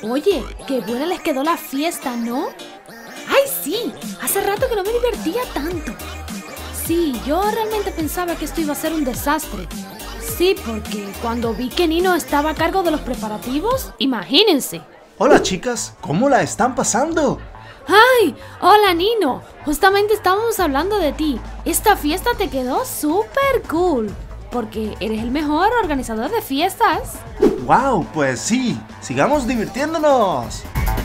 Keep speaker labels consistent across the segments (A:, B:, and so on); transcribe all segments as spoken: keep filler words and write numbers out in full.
A: Oye, qué buena les quedó la fiesta, ¿no? ¡Ay, sí! Hace rato que no me divertía tanto. Sí, yo realmente pensaba que esto iba a ser un desastre. Sí, porque cuando vi que Nino estaba a cargo de los preparativos, imagínense.
B: Hola chicas, ¿cómo la están pasando?
A: ¡Ay! ¡Hola, Nino! Justamente estábamos hablando de ti. Esta fiesta te quedó súper cool, porque eres el mejor organizador de fiestas.
B: ¡Wow! Pues sí, sigamos divirtiéndonos.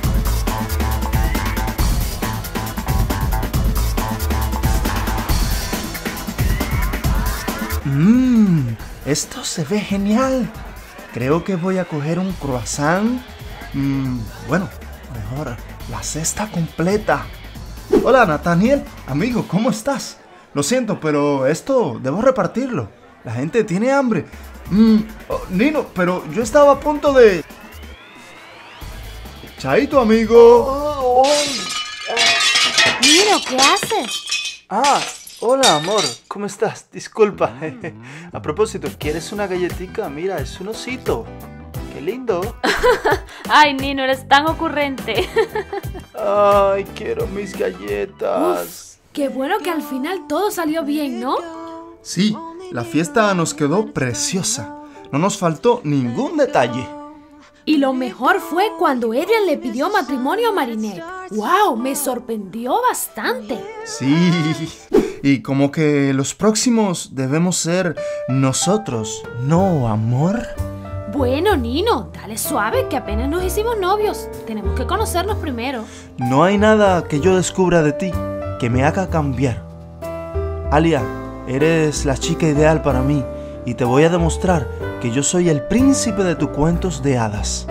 B: Mmm, esto se ve genial. Creo que voy a coger un croissant. Mmm, bueno, mejor la cesta completa. Hola Nathaniel, amigo, ¿cómo estás? Lo siento, pero esto debo repartirlo. La gente tiene hambre. Mmm, oh, Nino, pero yo estaba a punto de... Chaito, amigo.
A: Nino, ¿qué haces?
B: Ah, hola amor, ¿cómo estás? Disculpa. A propósito, ¿quieres una galletita? Mira, es un osito. ¡Qué lindo!
A: Ay, Nino, eres tan ocurrente.
B: Ay, quiero mis galletas.
A: Uf, qué bueno que al final todo salió bien, ¿no?
B: Sí, la fiesta nos quedó preciosa. No nos faltó ningún detalle.
A: Y lo mejor fue cuando Adrian le pidió matrimonio a Marinette. ¡Wow! Me sorprendió bastante.
B: Sí, y como que los próximos debemos ser nosotros, ¿no, amor?
A: Bueno, Nino, dale suave que apenas nos hicimos novios. Tenemos que conocernos primero.
B: No hay nada que yo descubra de ti que me haga cambiar. Alia, eres la chica ideal para mí y te voy a demostrar que yo soy el príncipe de tus cuentos de hadas.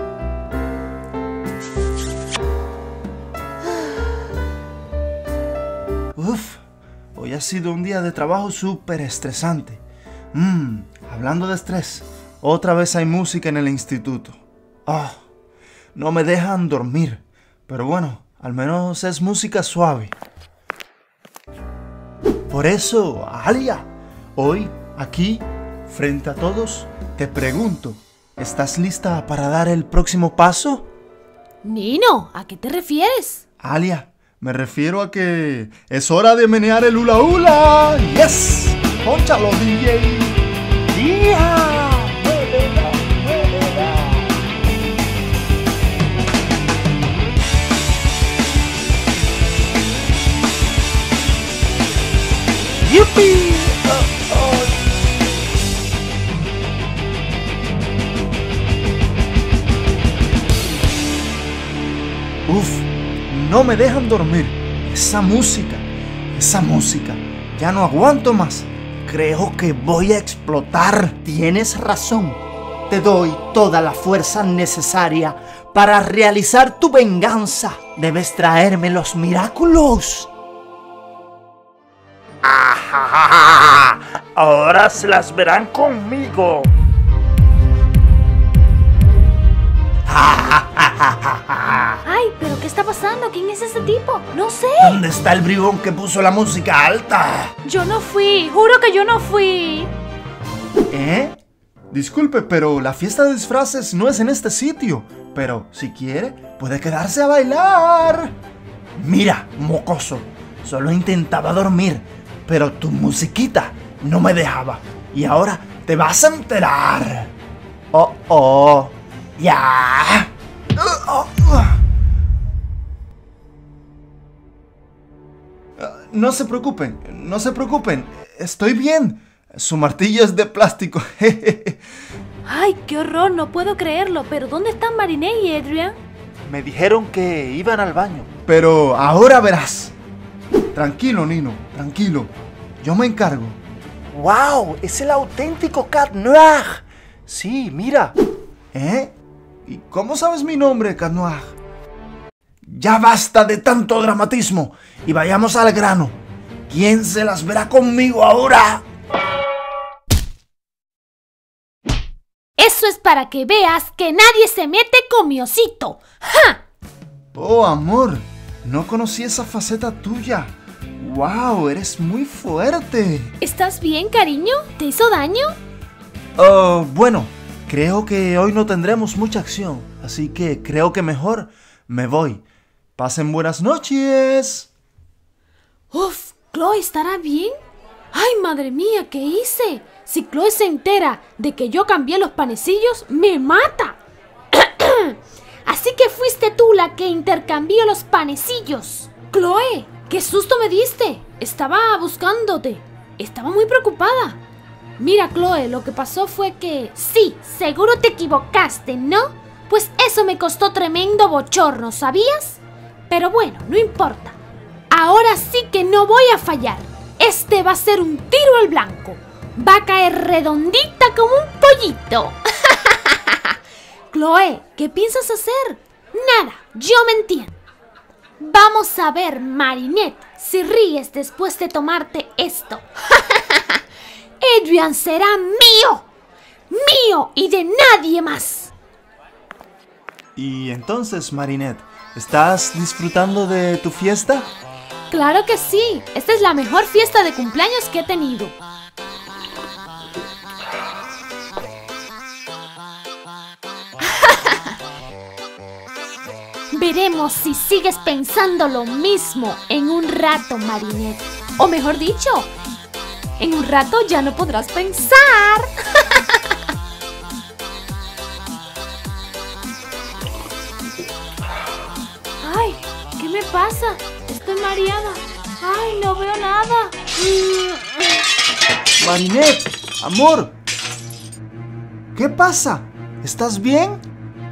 B: Uf, hoy ha sido un día de trabajo súper estresante. Mmm, hablando de estrés, otra vez hay música en el instituto. Ah, oh, no me dejan dormir, pero bueno, al menos es música suave. Por eso, Alia, hoy, aquí, frente a todos, te pregunto, ¿estás lista para dar el próximo paso?
A: Nino, ¿a qué te refieres?
B: Alia, me refiero a que es hora de menear el hula hula. ¡Yes! ¡Pónchalo, D J! ¡Yeah! ¡Muévela, muévela! ¡Yupi! Oh, oh. Uf, no me dejan dormir. Esa música, esa música. Ya no aguanto más. Creo que voy a explotar.
C: Tienes razón. Te doy toda la fuerza necesaria para realizar tu venganza. Debes traerme los milagros.
D: Ahora se las verán conmigo.
A: Ay, ¿pero qué está pasando? ¿Quién es ese tipo? No sé.
B: ¿Dónde está el bribón que puso la música alta?
A: Yo no fui, juro que yo no fui.
B: ¿Eh? Disculpe, pero la fiesta de disfraces no es en este sitio. Pero si quiere, puede quedarse a bailar.
C: Mira, mocoso, solo intentaba dormir, pero tu musiquita no me dejaba. Y ahora te vas a enterar. Oh, oh, ya. Uh, oh, uh.
B: No se preocupen, no se preocupen. Estoy bien. Su martillo es de plástico.
A: Ay, qué horror, no puedo creerlo. Pero ¿dónde están Marinette y Adrian?
B: Me dijeron que iban al baño. Pero ahora verás. Tranquilo, Nino, tranquilo. Yo me encargo.
C: ¡Wow! Es el auténtico Cat Noir. Sí, mira.
B: ¿Eh? ¿Y cómo sabes mi nombre, Cat Noir?
C: Ya basta de tanto dramatismo y vayamos al grano. ¿Quién se las verá conmigo ahora?
A: Eso es para que veas que nadie se mete con mi osito. ¡Ja!
B: Oh, amor, no conocí esa faceta tuya. ¡Wow! Eres muy fuerte.
A: ¿Estás bien, cariño? ¿Te hizo daño?
B: Uh, bueno, creo que hoy no tendremos mucha acción, así que creo que mejor me voy. Pasen buenas noches.
A: Uf, ¿Chloe estará bien? ¡Ay, madre mía! ¿Qué hice? Si Chloe se entera de que yo cambié los panecillos, ¡me mata! Así que fuiste tú la que intercambió los panecillos. Chloe, qué susto me diste. Estaba buscándote. Estaba muy preocupada. Mira, Chloe, lo que pasó fue que... Sí, seguro te equivocaste, ¿no? Pues eso me costó tremendo bochorno, ¿sabías? Pero bueno, no importa. Ahora sí que no voy a fallar. Este va a ser un tiro al blanco. Va a caer redondita como un pollito. Chloe, ¿qué piensas hacer? Nada, yo me entiendo. Vamos a ver, Marinette, si ríes después de tomarte esto. Adrian será mío. Mío y de nadie más.
B: Y entonces, Marinette, ¿estás disfrutando de tu fiesta?
A: Claro que sí. Esta es la mejor fiesta de cumpleaños que he tenido. Veremos si sigues pensando lo mismo en un rato, Marinette. O mejor dicho, en un rato ya no podrás pensar. Ay, ¿qué me pasa? Estoy mareada. Ay, no veo nada.
B: Marinette, amor. ¿Qué pasa? ¿Estás bien?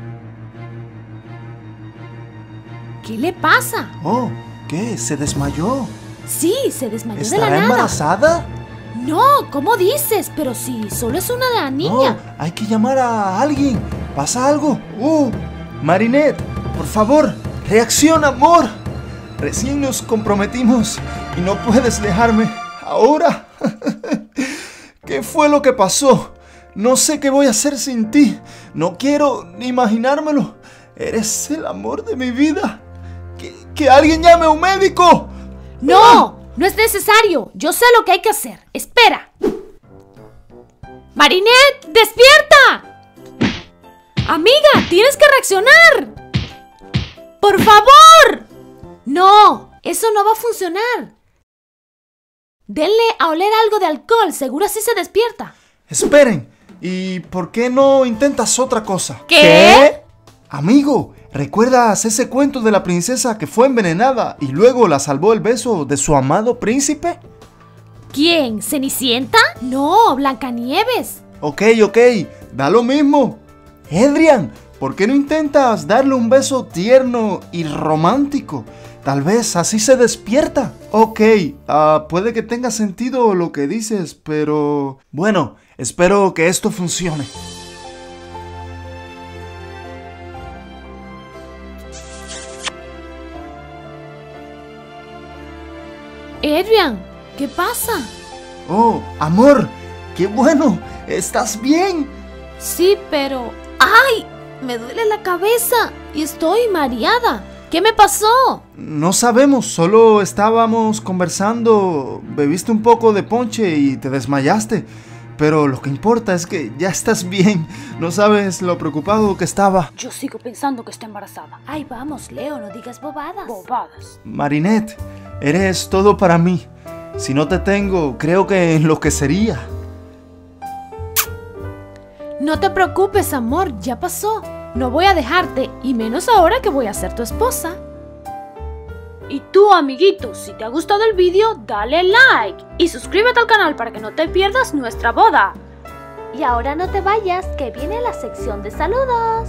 A: ¿Qué le pasa?
B: Oh, ¿qué? ¿Se desmayó?
A: Sí, se desmayó de la
B: ¿Estará
A: nada.
B: embarazada?
A: No, ¿cómo dices? Pero si solo es una de la niña.
B: No, hay que llamar a alguien. ¿Pasa algo? Uh, Marinette, por favor, reacciona, amor. Recién nos comprometimos y no puedes dejarme ahora. ¿Qué fue lo que pasó? No sé qué voy a hacer sin ti. No quiero ni imaginármelo. Eres el amor de mi vida. ¡Que, que alguien llame a un médico!
A: ¡No! No es necesario. Yo sé lo que hay que hacer. Espera. ¡Marinette! ¡Despierta! Amiga, tienes que reaccionar. ¡Por favor! No, eso no va a funcionar. Denle a oler algo de alcohol. Seguro así se despierta.
B: Esperen. ¿Y por qué no intentas otra cosa?
A: ¿Qué? ¿Qué?
B: Amigo, ¿recuerdas ese cuento de la princesa que fue envenenada y luego la salvó el beso de su amado príncipe?
A: ¿Quién? ¿Cenicienta? No, Blancanieves.
B: Ok, ok, da lo mismo. Adrian, ¿por qué no intentas darle un beso tierno y romántico? Tal vez así se despierta. Ok, uh, puede que tenga sentido lo que dices, pero... Bueno, espero que esto funcione.
A: Adrian, ¿qué pasa?
B: Oh, amor, qué bueno, ¿estás bien?
A: Sí, pero... ¡Ay! Me duele la cabeza y estoy mareada. ¿Qué me pasó?
B: No sabemos, solo estábamos conversando, bebiste un poco de ponche y te desmayaste. Pero lo que importa es que ya estás bien. No sabes lo preocupado que estaba.
A: Yo sigo pensando que está embarazada. Ay, vamos, Leo, no digas bobadas. Bobadas.
B: Marinette, eres todo para mí. Si no te tengo, creo que enloquecería.
A: No te preocupes, amor, ya pasó. No voy a dejarte, y menos ahora que voy a ser tu esposa. Y tú, amiguito, si te ha gustado el vídeo, dale like y suscríbete al canal para que no te pierdas nuestra boda. Y ahora no te vayas, que viene la sección de saludos.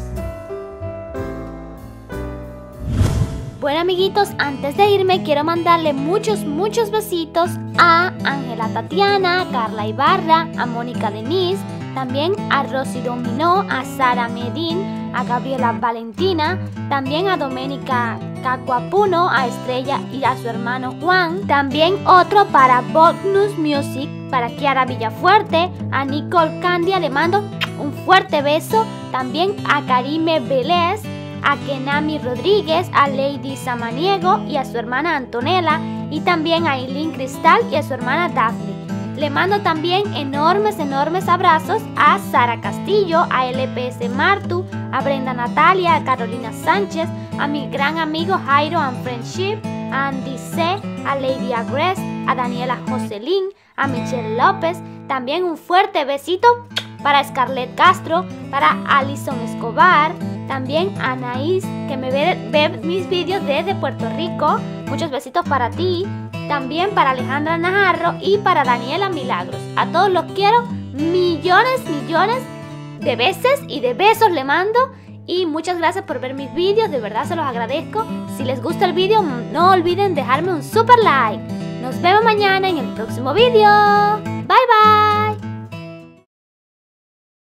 A: Bueno, amiguitos, antes de irme quiero mandarle muchos, muchos besitos a Ángela Tatiana, a Carla Ibarra, a Mónica Denise, también a Rosy Dominó, a Sara Medín, a Gabriela Valentina, también a Doménica Cacuapuno, a Estrella y a su hermano Juan, también otro para Bonus Music, para Kiara Villafuerte, a Nicole Candia le mando un fuerte beso, también a Karime Vélez, a Kenami Rodríguez, a Lady Samaniego y a su hermana Antonella, y también a Eileen Cristal y a su hermana Daphne.
E: Le mando también enormes, enormes abrazos a Sara Castillo, a L P S Martu, a Brenda Natalia, a Carolina Sánchez, a mi gran amigo Jairo and Friendship, a Andy C, a Lady Agrest, a Daniela Jocelyn, a Michelle López. También un fuerte besito para Scarlett Castro, para Alison Escobar, también a Anaís, que me ve, ve mis vídeos desde Puerto Rico. Muchos besitos para ti. También para Alejandra Najarro y para Daniela Milagros. A todos los quiero millones, millones de veces y de besos le mando. Y muchas gracias por ver mis vídeos, de verdad se los agradezco. Si les gusta el vídeo, no olviden dejarme un super like. Nos vemos mañana en el próximo vídeo. Bye bye.